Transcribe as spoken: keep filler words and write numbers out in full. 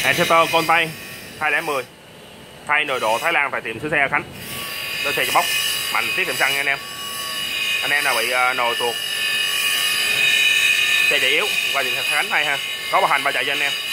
Exciter con tay hai không một không, thay nồi độ Thái Lan tại tiệm sửa xe Khánh. Đó xe cho bóc mạnh tiết kiệm xăng nha anh em. Anh em nào bị uh, nồi tuột xe chạy yếu qua tiệm Khánh thay ha, có bảo hành ba chạy cho anh em.